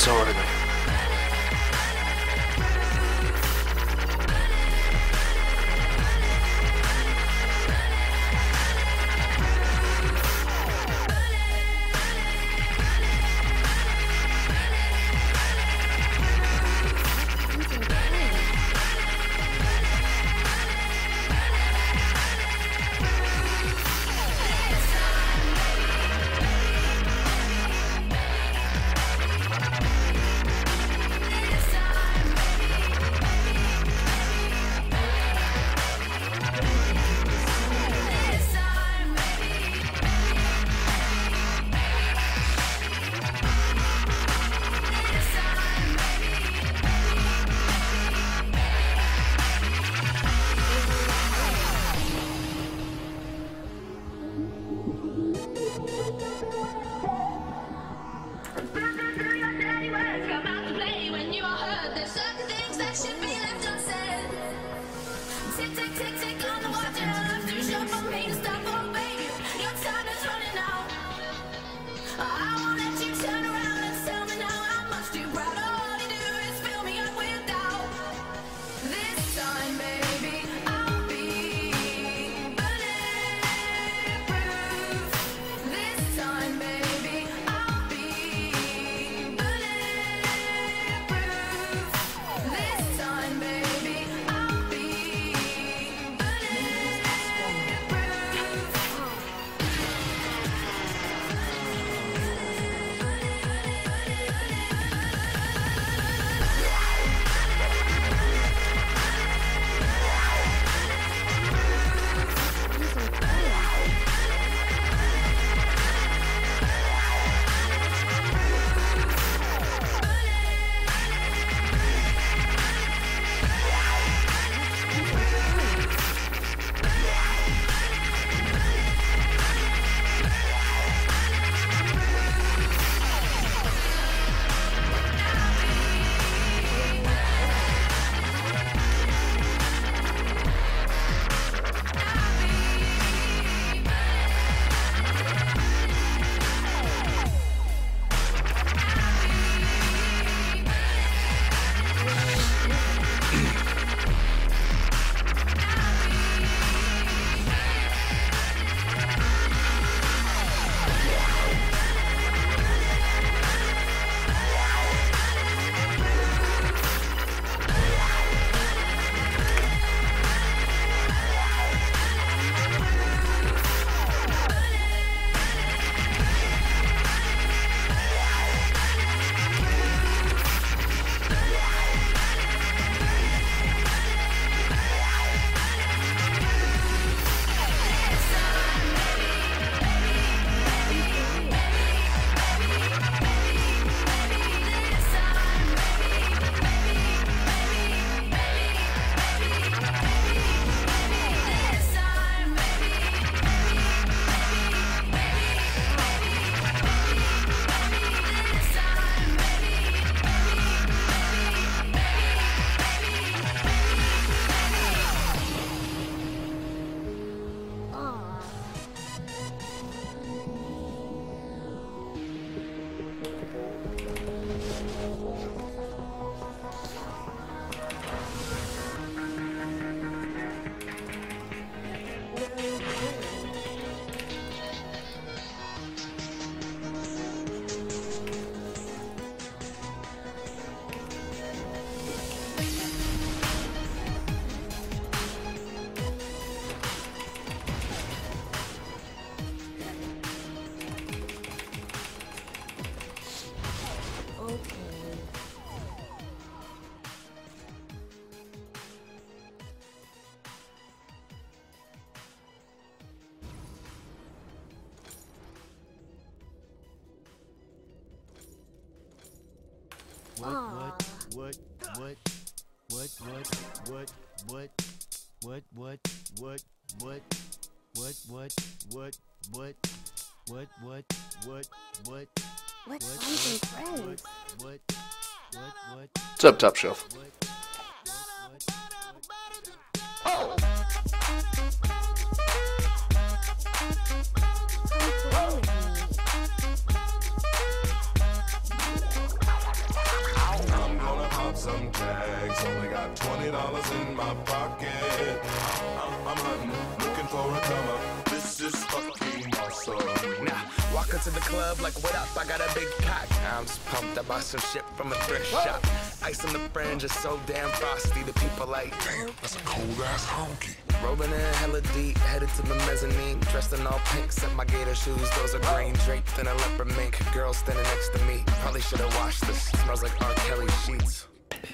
sword. What's up, Top Shelf? Only got $20 in my pocket. I'm hunting, looking for a come up. This is fucking awesome. Now, walk into the club like, what up? I got a big cock. I'm just pumped. I bought some shit from a thrift shop. Ice on the fringe is so damn frosty. The people like, Damn, that's a cold ass honky. rolling in hella deep, headed to the mezzanine. Dressed in all pink, set my gator shoes. Those are green, draped in a leopard mink. Girl standing next to me. Probably should have washed this. Smells like R. Kelly sheets.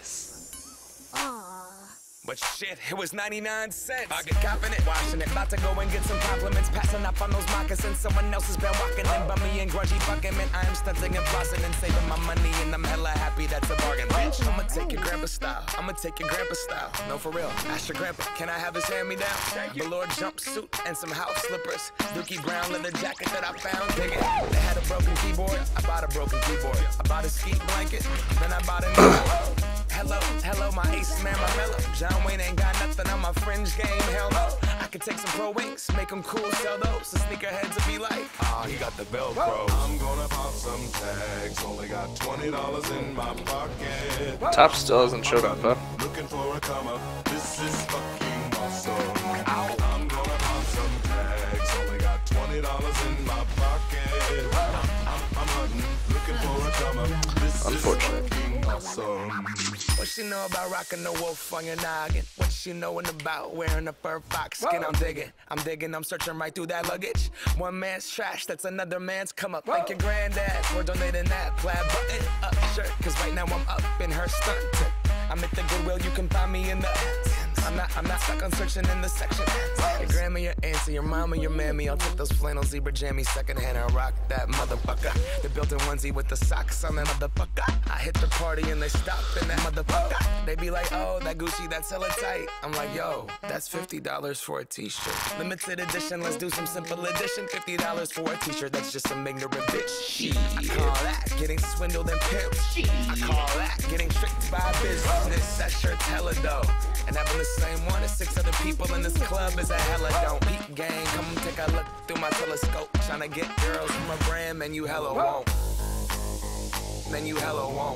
But shit, it was 99 cents. I get confident, washing it. About to go and get some compliments. Passing up on those moccasins. Someone else has been walking in by me and grungy fucking man. I am stunting and flossing and saving my money. And I'm hella happy that's a bargain, bitch. I'ma take your grandpa style. I'ma take your grandpa style. No, for real. Ask your grandpa, can I have his hand-me-down? Velour jumpsuit and some house slippers. Dookie brown leather jacket that I found. Dig it. They had a broken keyboard. I bought a broken keyboard. I bought a ski blanket. Then I bought a new one. Hello, my ace man, my mellow. John Wayne ain't got nothing on my fringe game, hell no. I could take some pro wings, make them cool, sell those. The sneakerheads will be like, ah, he got the Velcro. I'm gonna pop some tags. Only got $20 in my pocket. Top still hasn't showed up, huh? Looking for a come up. This is fucking awesome. I'm gonna pop some tags. Only got $20 in my pocket. I'm hunting, looking for a come up. This Unfortunate. is fucking awesome. what she know about rocking the wolf on your noggin? What she knowin' about wearing a fur fox skin? I'm digging, I'm searching right through that luggage. One man's trash, that's another man's come up. Thank your granddad for donating that plaid button up shirt. Cause right now I'm up in her stunt. I'm at the Goodwill, you can find me in the I'm not stuck on searching in the section. Your grandma, your auntie, your mama, your mammy. I'll take those flannel zebra jammies secondhand and rock that motherfucker. The built-in onesie with the socks on that motherfucker. I hit the party and they stop in that motherfucker. They be like, oh, that Gucci, that's hella tight. I'm like, yo, that's $50 for a t-shirt. Limited edition, let's do some simple edition. $50 for a t-shirt, that's just some ignorant bitch. Shit. I call that getting swindled and pimped. I call that getting tricked by business. That shirt's hella dope. And having the same one as 6 other people in this club is a hella don't. Peep gang, come take a look through my telescope. Tryna get girls from a brand, man, you hella won't. Man, you hella won't.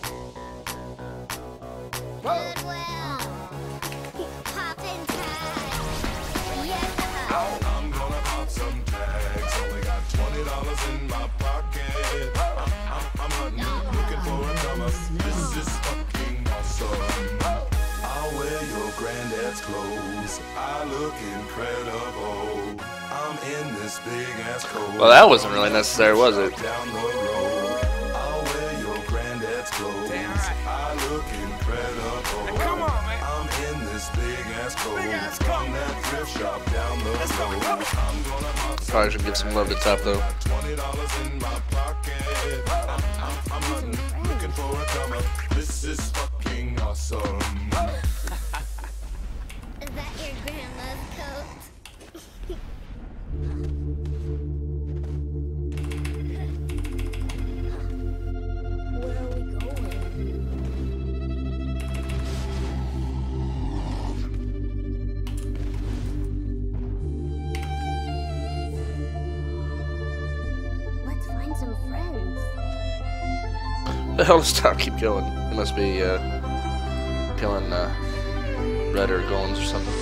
Goodwill. Poppin' tags. Yeah. I'm gonna pop some tags. Only got $20 in my pocket. I'm hunting, looking for a come up. This is fucking awesome. I'll wear your granddad's clothes. I look incredible. I'm in this big ass coat. Well, that wasn't really necessary, was it? Down the road. I'll wear your granddad's clothes. I look incredible. Come on, man. I'm in this big ass coat. From that thrift shop down the road. I'm gonna pop some Probably should give some love to Top though. $20 in my pocket. I'm hunting, looking for a come up. This is fucking awesome. Is that your grandma's coat? Where are we going? Let's find some friends. The hell does Top keep going? He must be killing red or golems or something.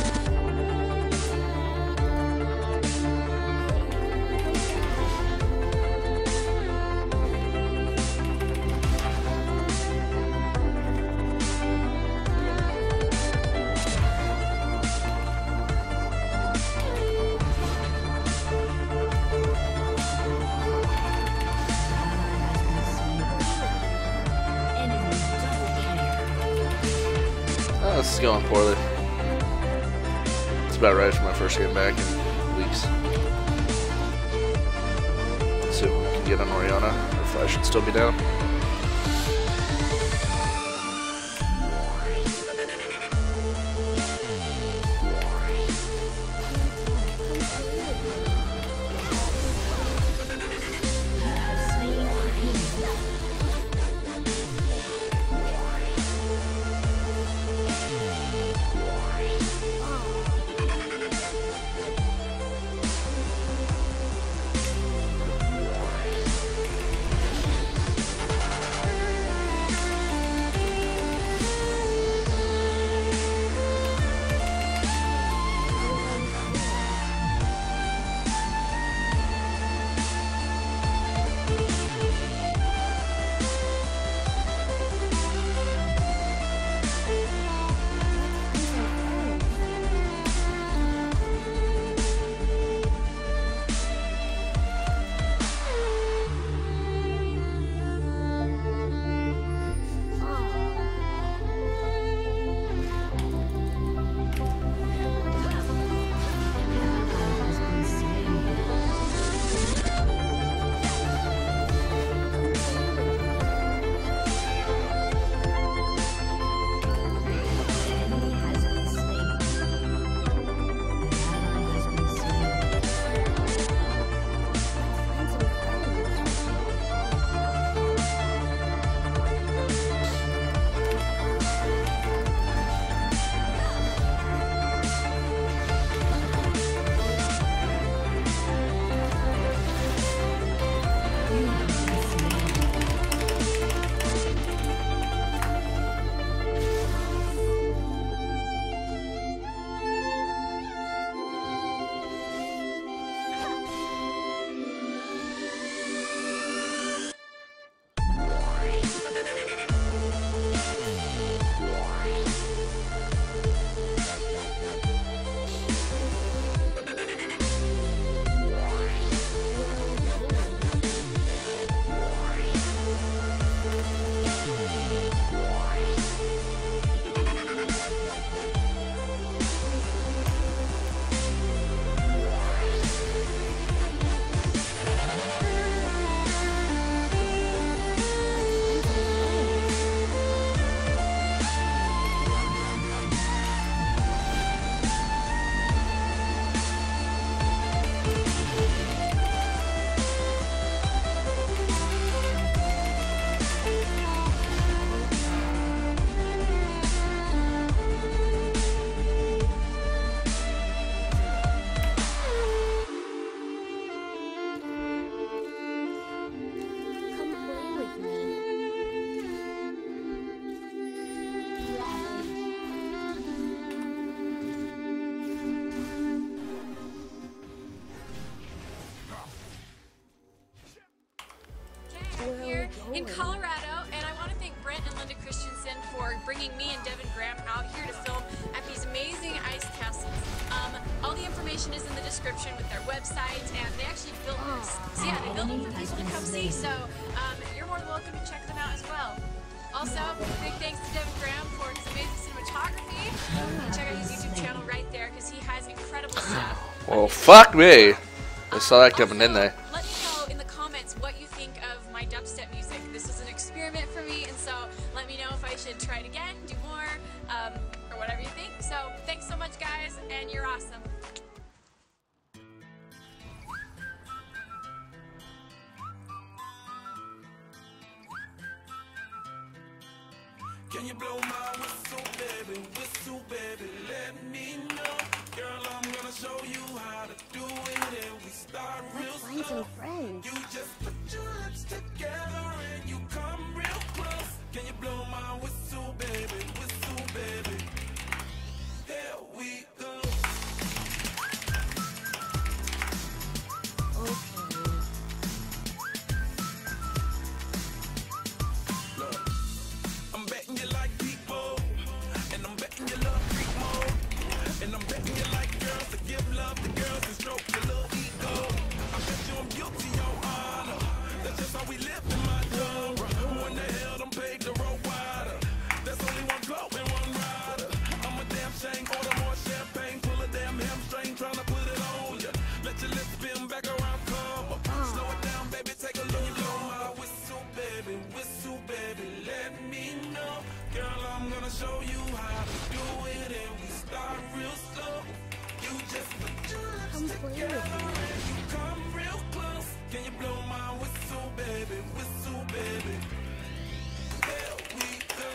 This is going poorly. It's about right for my first game back in weeks. Let's see what we can get on Oriana, or if I should still be down. in Colorado, and I want to thank Brent and Linda Christensen for bringing me and Devin Graham out here to film at these amazing ice castles. All the information is in the description with their website, and they actually built this. So yeah, they built them for people to come see, so you're more than welcome to check them out as well. Also, big thanks to Devin Graham for his amazing cinematography. Check out his YouTube channel right there, because he has incredible stuff. Well, fuck me. I saw that coming in there. Let me know in the comments what you think of my dubstep music. This was an experiment for me, and so let me know if I should try it again, do more, or whatever you think. So thanks so much, guys, and you're awesome. Can you blow my whistle, baby, let me know. Girl, I'm gonna show you how to do it, and we start real Find slow. some friends. You just put your lips together and you come real close. Can you blow my whistle, baby, here we go. Look, I'm betting you like people, and I'm betting you love freak mode, and I'm betting you like girls to give love to girls and stroke your little ego. I bet you I'm guilty, your honor. That's just how we live in my genre. Who in the hell done paved the road wider? There's only one glow and one rider. I'm a damn shame, order more champagne, pull a damn hamstring, tryna put it on ya. Let your lips spin back around, come up. Slow it down, baby, take a look. Blow my whistle, baby, let me know. Girl, I'm gonna show you how to do it, and we start real slow. You just put your lips together and you come real close. Can you blow my whistle, baby, here we go.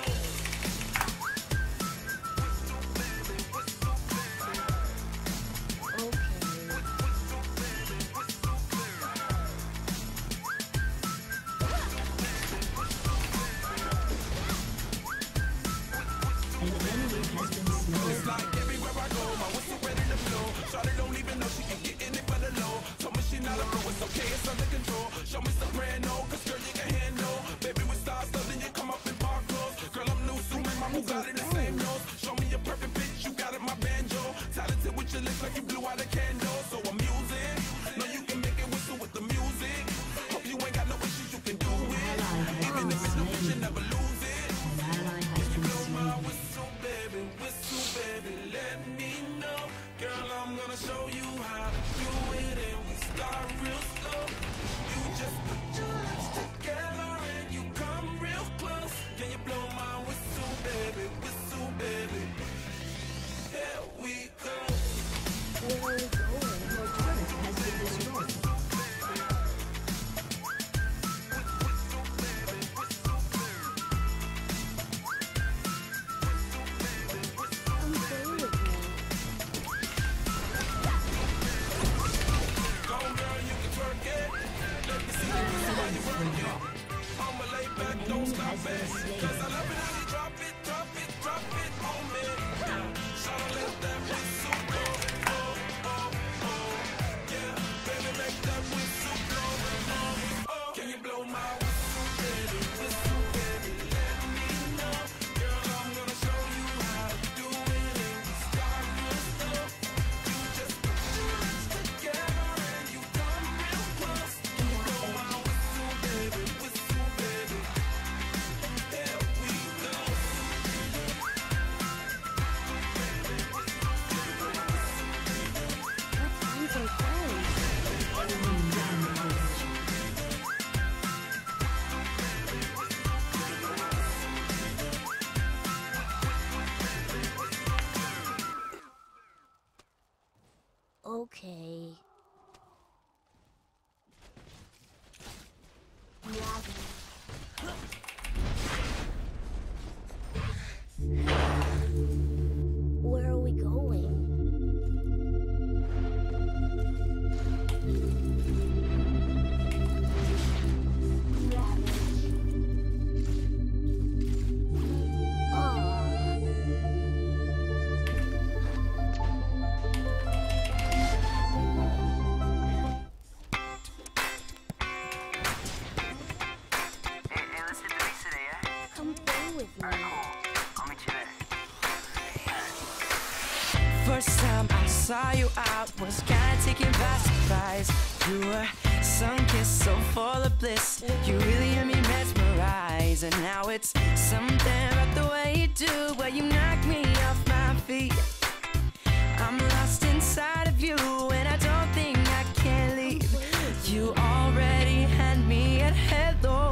It's like everywhere I go, my whistle ready to blow. Shawty don't even know she can get in it for the low. Told me she not a pro, it's okay, it's under control. Show me soprano, cause girl you can handle. Baby with stars, so then you come up in park clothes. Girl I'm new, so my Bugatti the same nose. Show me a perfect pitch, you got it, my banjo. Talented with your lips like you blew out a candle. So I'm using, know you can make it whistle with the music. Hope you ain't got no issues, you can do it. Even if it's no bitch, you never lose it. Can you blow my whistle, baby, let me know. Girl, I'm gonna show you how to do it, and we start real slow. You just put your lips together and you come real close. Can you blow my whistle, baby, here we go. Where are you going? Your turret has been destroyed. Don't stop it, cause I love it how you drop it on me. Shout let that whistle go, yeah, baby make that whistle go, Can you blow my whistle, baby, let me know. Girl, I'm gonna show you how to do it, and we start real slow. You just put your lips together and you come real close. Can you blow my whistle, baby, here we go. First time I saw you, I was kinda taken by surprise. You were sun-kissed, so full of bliss. You really had me mesmerized. And now it's something about the way you do, where you knock me off my feet. I'm lost inside of you, and I don't think I can leave. You already had me at hello.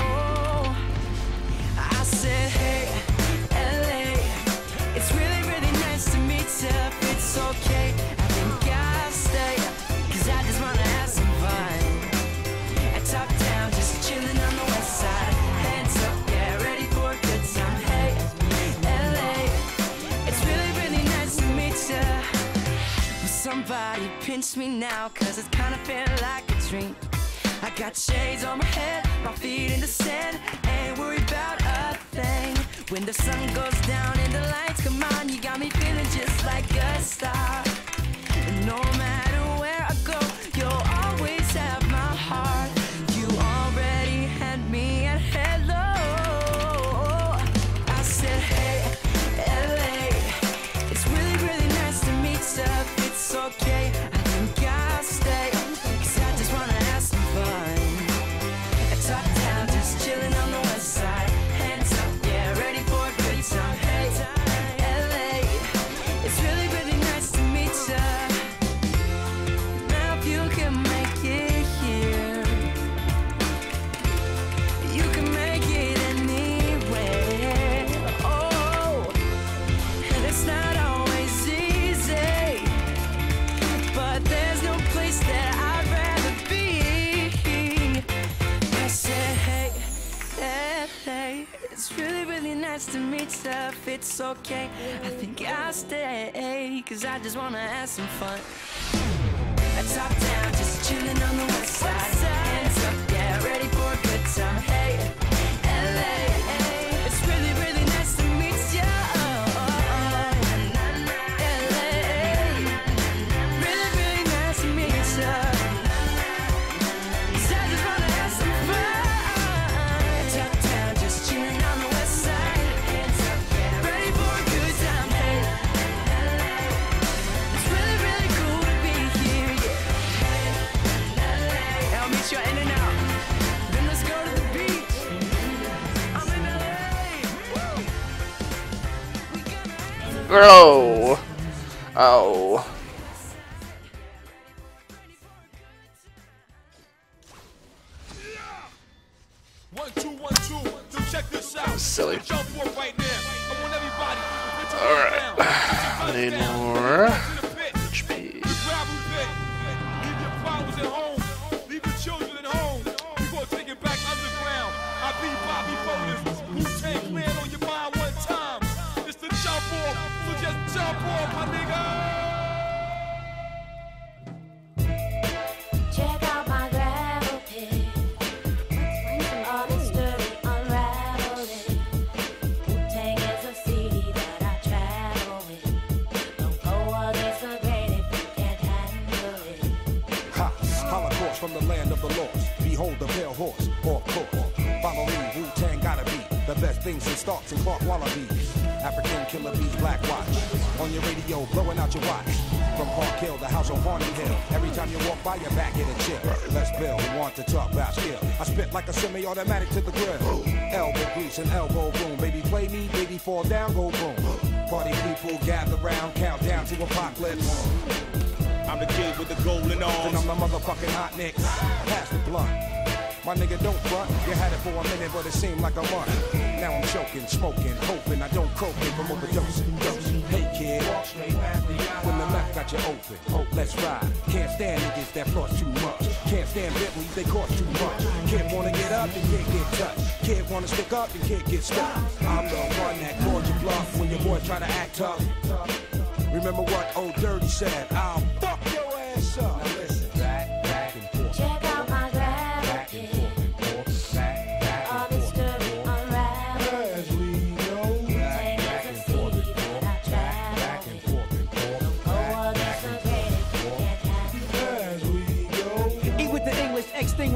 I said, hey, LA, it's really, really nice to meet you. If it's okay, I think I'll stay, 'cause I just wanna have some fun. At top down, just chilling on the west side. Hands up, yeah, ready for a good time. Hey, LA, it's really, really nice to meet you. Will somebody pinch me now, 'cause it's kinda feeling like a dream. I got shades on my head, my feet in the sand, ain't worried about a thing. When the sun goes down and the lights come on, you got me feeling just like a star. And no matter where I go, you'll always have my heart. You already had me at hello. I said, hey, LA, it's really, really nice to meet you. If it's okay, I think I'll stay, 'cause I just wanna have some fun. Top down, just chilling on the west side. Hands up, yeah, ready for a good time. Hey, LA, it's really, really nice to meet ya. Now if you can make it here, you can make it anywhere. Oh, and it's not always easy, but there's no place that I'd rather be. I said, hey, LA, it's really, really nice to meet you. If it's okay, I think I'll stay, 'cause I just wanna have some fun. Top down, just chilling on the west side. Hands up, yeah, ready for a good time. Hey, LA, it's really, really nice to meet you. LA, really, really nice to meet you. 'Cause I just wanna have some fun. Top down, just chilling on the west side. Hands up, yeah, ready for a good time. Hey, LA, it's really, really cool to be here. Yeah, I'll meet you in and out. Then let's go to the beach. I'm in LA. Woo. We gonna Oh. Oh. One, two. So check this out. Silly. Jump for it right now. I want everybody. Alright. I need more HP. Gravel pit. Leave your flowers at home. Leave your children at home. We gonna take it back underground. I be Bobby Bowden. Wu-Tang Clan on your mind one time. It's the jump off. So just jump off, my nigga. Check out my gravel pit. All this dirty unraveling. Wu-Tang is a city that I travel with. Don't go against the grain if you can't handle it. Ha! Holocaust from the land of the lost. Behold the pale horse, or course. Follow me, Wu-Tang gotta be the best things in Starks and Clark Wallabies. African killer bees, Black Watch. On your radio, blowing out your watch. From Park Hill, the house on Haunted Hill. Every time you walk by, your back get a chill. Let's build, we want to talk about skill. I spit like a semi-automatic to the grill. Elbow grease and elbow room. Baby, play me, baby, fall down, go boom. Party people gather round, count down to apocalypse. I'm the kid with the golden Then arms. I'm the motherfucking hot Nick. Pass the blunt. My nigga, don't front. You had it for a minute, but it seemed like a month. Now I'm choking, smoking, hoping I don't croak it from overdosing. Hey kid, when the mouth got you open, let's ride. Can't stand niggas that floss too much. Can't stand Bentleys, they cost too much. Kid wanna get up and can't get touched. Kid wanna stick up and can't get stuck. I'm the one that called you bluff when your boy try to act tough. Remember what old Dirty said? I'll fuck your ass up. Now listen, back and forth. Check out my gravel pit. All this dirty unraveling. As we go, Wu-Tang is a city that I travel with. Don't go against the grain if you can't handle it. as we go. Eat with the English, extinguish styles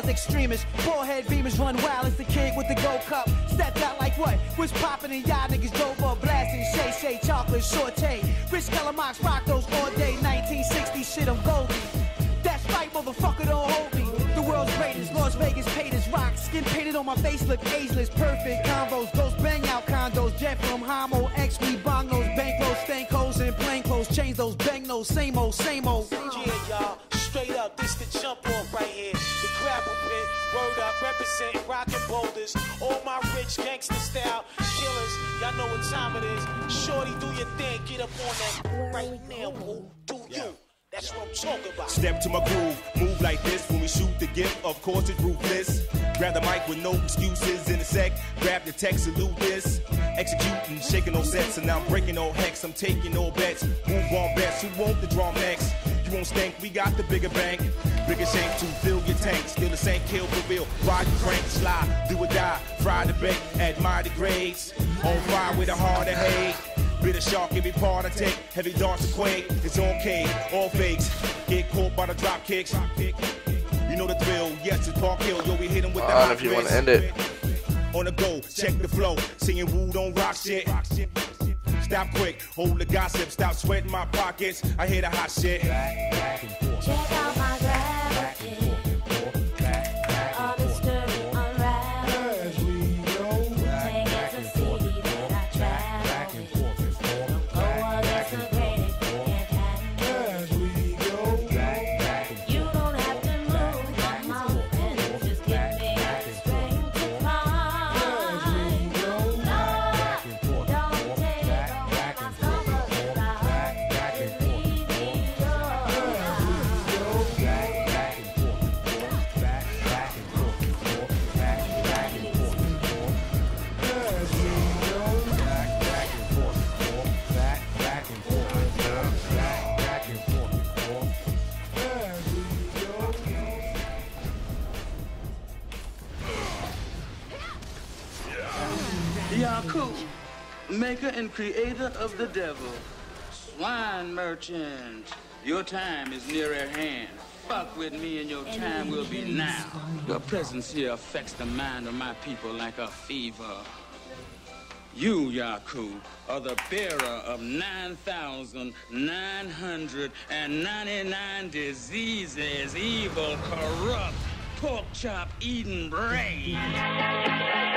extremists. Forehead beamers run wild as the kid with the gold cup. Stepped out like what? Was popping and y'all niggas drove up blasting. Shay, chocolate, saute. Rich Calamox rock those all day. 1960 shit, I'm Goldie. That's right, motherfucker, don't hold me. The world's greatest, Las Vegas paid as rock. Skin painted on my face, look ageless. Perfect combos, ghost bang out condos. Jet from Homo, X, we bong those bankroll, stank hoes and plain clothes. Change those bang those, same old, same old. Yeah, y'all, straight up, this the jump off right here. The gravel pit, word up, representing rockin' boulders. All my rich gangster style killers, y'all know what time it is. Shorty, do your thing, get up on that right now, boo. Do you? That's what I'm talking about. Step to my groove, move like this when we shoot the gift. Of course it's ruthless. Grab the mic with no excuses in a sec. Grab the text, salute this. Executing, shaking no sets, and now I'm breaking no hex. I'm taking no bets. Move on bets. Who want the draw next? You won't stink. We got the bigger bank. Bigger shank to fill your tank. Still the same kill for real. Ride the crank, slide, do or die. Fry the bait, admire the grades. On fire with a heart of hate. Bitter shark, every part I take. Heavy darts to quake. It's okay, all fakes. Get caught by the drop kicks. You know the thrill. Yes, it's Park Hill. Yo, we hit him with the hot if you want to end it. On the go, check the flow. Singing woo, don't rock shit. Stop quick, hold the gossip. Stop sweating my pockets. I hear the hot shit. Check out my gravel pit. All this dirty unraveled. As we go Wu-Tang is a city that I travel with. Don't go against the grain if you can't handle as we go it. You don't have to move my mountain. Just give me the strength to climb. No, don't take my stomach without to leave me Yaku, maker and creator of the devil. Swine merchant, your time is near at hand. Fuck with me and your time will be now. Your presence here affects the mind of my people like a fever. You, Yaku, are the bearer of 9,999 diseases, evil, corrupt, pork chop eating brain.